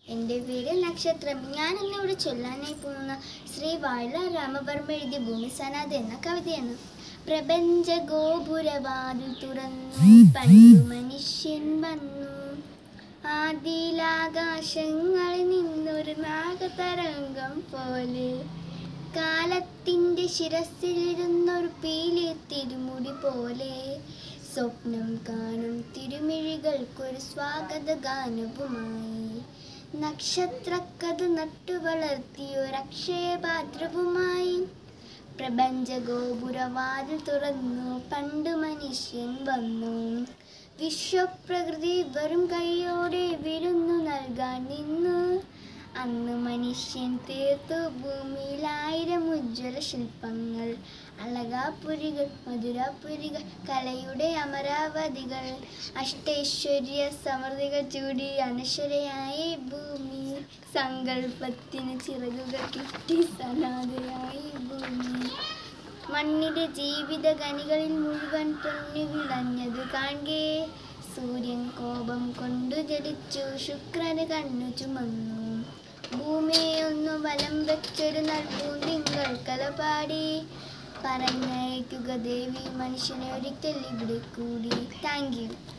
എൻ്റെ പേര് നക്ഷത്രം. ഞാൻ ഇന്നിവിടെ ചൊല്ലാനായി പോകുന്ന ശ്രീ വാഴ രാമവർമ്മ എഴുതിയ ഭൂമിസനാഥ എന്ന കവിതയാണ്. പ്രപഞ്ച ഗോപുരവാതിൽ തുറന്നു പണ്ടു മനുഷ്യൻ വന്നു. ആദിയിലാകാശങ്ങളിൽ നിന്നൊരു നാഗതരംഗം പോലെ കാലത്തിൻ്റെ ശിരസിലിരുന്നൊരു പീലി തിരുമുടി പോലെ സ്വപ്നം കാണും തിരുമിഴികൾക്കൊരു സ്വാഗത ഗാനവുമായി നക്ഷത്രക്കഥ നട്ടു വളർത്തിയൊരക്ഷയപാത്രവുമായി പ്രപഞ്ച ഗോപുരവാതിൽ തുറന്നു പണ്ടു മനുഷ്യൻ വന്നു. വിശ്വപ്രകൃതി വെറും കൈയോടെ വിരുന്നു നൽകാൻ നിന്നു. അന്ന് മനുഷ്യൻ തീർത്തു ഭൂമിയിൽ 1000 ഉജ്ജ്വല ശില്പങ്ങൾ, അളകാപുരികൾ, മധുരാപുരികൾ, കലയുടെ അമരാവതികൾ, അഷ്ടൈശ്വര്യ സമൃദ്ധികൾ ചൂടി അനശ്വരയായി ഭൂമി. സങ്കല്പത്തിന് ചിറകുകൾ കിട്ടി സനാഥയായി ഭൂമി. മണ്ണിന്റെ ജീവിത ഖനികളിൽ മുഴുവൻ പൊന്നു വിളഞ്ഞത് കാൺകെ സൂര്യൻ കോപം കൊണ്ടു ജലിച്ചു, ശുക്രന് കണ്ണു ചുമന്നു. ഭൂമിയെ ഒന്നു വലം വെച്ചൊരു നൽപൂന്തിങ്കൾ കലപാടി പറഞ്ഞയക്കുക ദേവി മനുഷ്യനെ ഒരിക്കൽ ഇവിടെ കൂടി. Thank U.